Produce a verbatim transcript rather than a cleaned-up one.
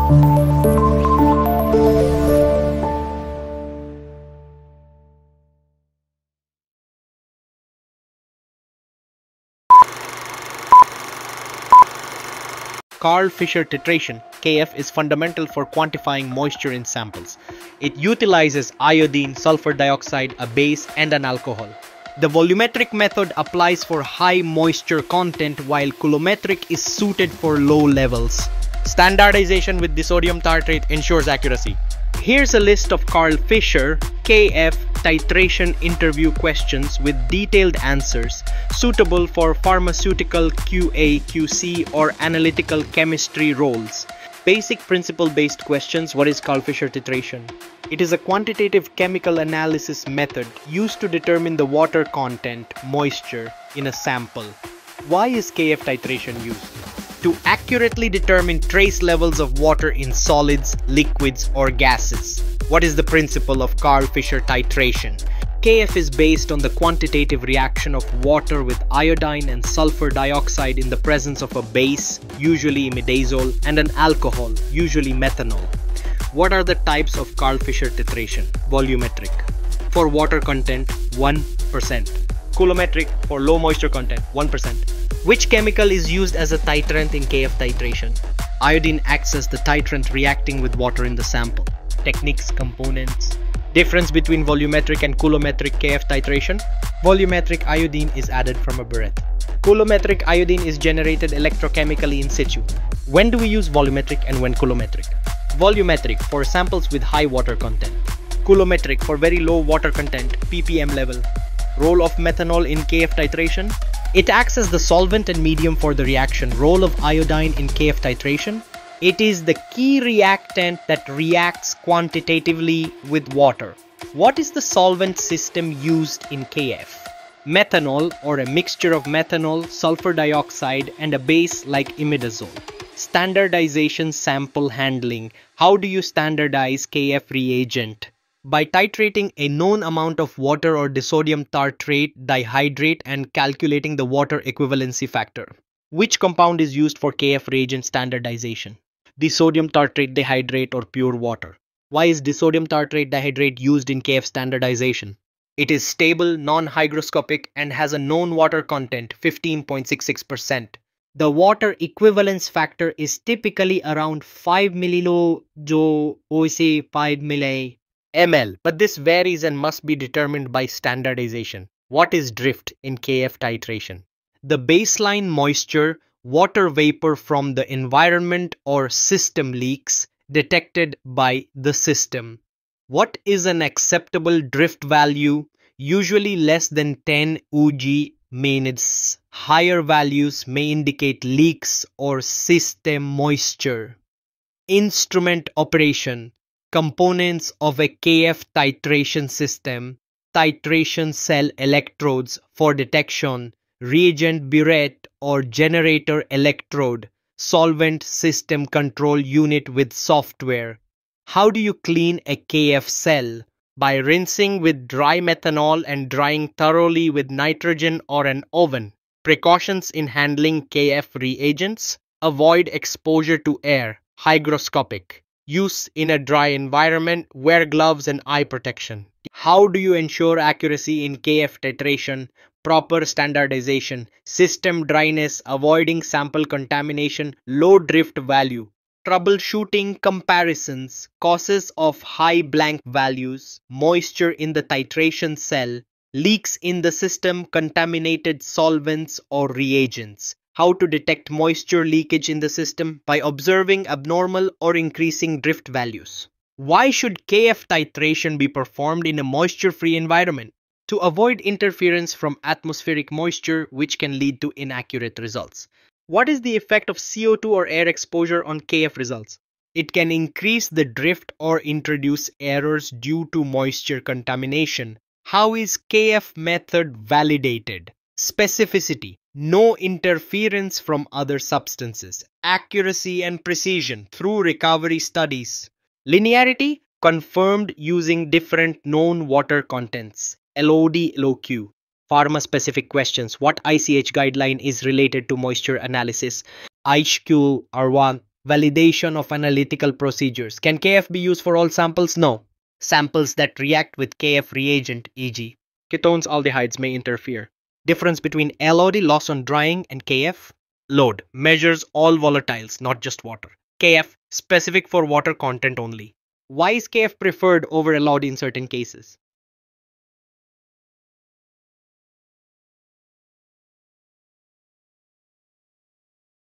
Karl Fischer titration (K F) is fundamental for quantifying moisture in samples. It utilizes iodine, sulfur dioxide, a base, and an alcohol. The volumetric method applies for high moisture content while coulometric is suited for low levels. Standardization with disodium tartrate ensures accuracy. Here's a list of Karl Fischer K F titration interview questions with detailed answers suitable for pharmaceutical Q A Q C or analytical chemistry roles. Basic principle-based questions. What is Karl Fischer titration? It is a quantitative chemical analysis method used to determine the water content, moisture, in a sample. Why is K F titration used? To accurately determine trace levels of water in solids, liquids, or gases. What is the principle of Karl Fischer titration? K F is based on the quantitative reaction of water with iodine and sulfur dioxide in the presence of a base, usually imidazole, and an alcohol, usually methanol. What are the types of Karl Fischer titration? Volumetric. For water content, one percent. Coulometric for low moisture content, one percent. Which chemical is used as a titrant in K F titration? Iodine acts as the titrant reacting with water in the sample. Techniques, components. Difference between volumetric and coulometric K F titration. Volumetric iodine is added from a burette. Coulometric iodine is generated electrochemically in situ. When do we use volumetric and when coulometric? Volumetric for samples with high water content. Coulometric for very low water content, P P M level. Role of methanol in K F titration. It acts as the solvent and medium for the reaction. Role of iodine in K F titration. It is the key reactant that reacts quantitatively with water. What is the solvent system used in K F? Methanol, or a mixture of methanol, sulfur dioxide, and a base like imidazole. Standardization, sample handling. How do you standardize K F reagent? By titrating a known amount of water or disodium tartrate dihydrate and calculating the water equivalency factor. Which compound is used for K F reagent standardization? Disodium tartrate dihydrate or pure water. Why is disodium tartrate dihydrate used in K F standardization? It is stable, non-hygroscopic, and has a known water content, fifteen point six six percent. The water equivalence factor is typically around five millilo jo oise five milli ml, but this varies and must be determined by standardization. What is drift in K F titration? The baseline moisture, water vapor from the environment or system leaks detected by the system. What is an acceptable drift value? Usually less than ten U G minutes. Higher values may indicate leaks or system moisture. Instrument operation. Components of a K F titration system. Titration cell electrodes for detection. Reagent burette or generator electrode. Solvent system control unit with software. How do you clean a K F cell? By rinsing with dry methanol and drying thoroughly with nitrogen or an oven. Precautions in handling K F reagents. Avoid exposure to air. Hygroscopic. Use in a dry environment. Wear gloves and eye protection. How do you ensure accuracy in K F titration? Proper standardization. System dryness. Avoiding sample contamination. Low drift value. Troubleshooting comparisons. Causes of high blank values. Moisture in the titration cell. Leaks in the system. Contaminated solvents or reagents. How to detect moisture leakage in the system? By observing abnormal or increasing drift values. Why should K F titration be performed in a moisture-free environment? To avoid interference from atmospheric moisture, which can lead to inaccurate results. What is the effect of C O two or air exposure on K F results? It can increase the drift or introduce errors due to moisture contamination. How is K F method validated? Specificity. No interference from other substances. Accuracy and precision through recovery studies. Linearity. Confirmed using different known water contents. L O D, L O Q. Pharma-specific questions. What I C H guideline is related to moisture analysis? I C Q R one, Validation of analytical procedures. Can K F be used for all samples? No. Samples that react with K F reagent, for example ketones, aldehydes, may interfere. Difference between L O D, loss on drying, and K F. Load measures all volatiles, not just water. K F specific for water content only. Why is K F preferred over L O D in certain cases?